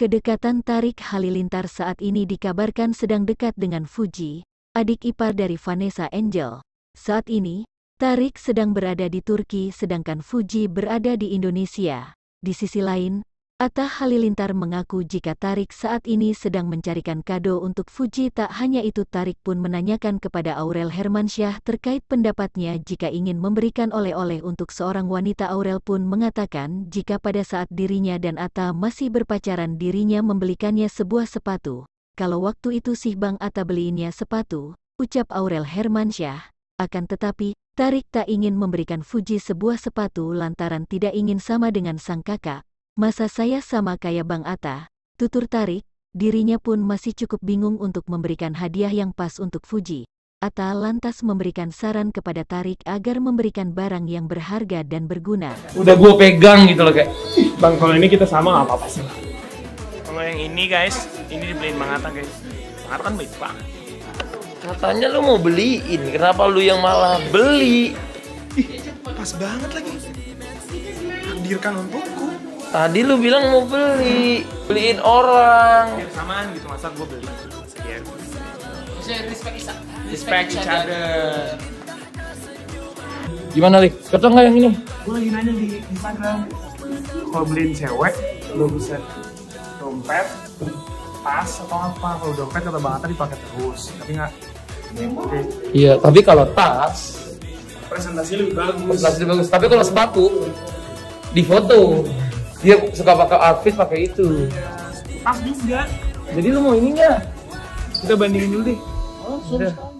Kedekatan Tarik Halilintar saat ini dikabarkan sedang dekat dengan Fuji, adik ipar dari Vanessa Angel. Saat ini, Tarik sedang berada di Turki sedangkan Fuji berada di Indonesia. Di sisi lain, Atta Halilintar mengaku jika Tarik saat ini sedang mencarikan kado untuk Fuji. Tak hanya itu, Tarik pun menanyakan kepada Aurel Hermansyah terkait pendapatnya jika ingin memberikan oleh-oleh untuk seorang wanita. Aurel pun mengatakan jika pada saat dirinya dan Atta masih berpacaran dirinya membelikannya sebuah sepatu. Kalau waktu itu sih Bang Atta beliinnya sepatu, ucap Aurel Hermansyah. Akan tetapi, Tarik tak ingin memberikan Fuji sebuah sepatu lantaran tidak ingin sama dengan sang kakak. Masa saya sama kayak Bang Atta, tutur Tarik. Dirinya pun masih cukup bingung untuk memberikan hadiah yang pas untuk Fuji. Atta lantas memberikan saran kepada Tarik agar memberikan barang yang berharga dan berguna. Udah gue pegang gitu loh kayak, Bang, kalau ini kita sama apa-apa sih. Kalau yang ini guys, ini dibeliin Bang Atta guys. Bang Atta kan baik banget. katanya lu mau beliin, kenapa lu yang malah beli? Pas banget lagi. Takdirkan untukku. Tadi lu bilang mau beliin orang. Biar samaan gitu, masa gue beli. Biar Respect each other. Gimana, Lik? Cocok nggak yang ini? Gue lagi nanya di Instagram. Kalau beliin cewek, lo bisa dompet, tas atau apa. Kalau dompet kata Bang Atta dipakai terus, tapi nggak. Oke. Iya, tapi kalau tas Presentasinya lebih bagus. plastik bagus. Tapi kalau sepatu di foto, dia suka pakai outfit pakai itu. Tas juga. Jadi lu mau ini nggak? Kita bandingin dulu deh. Udah.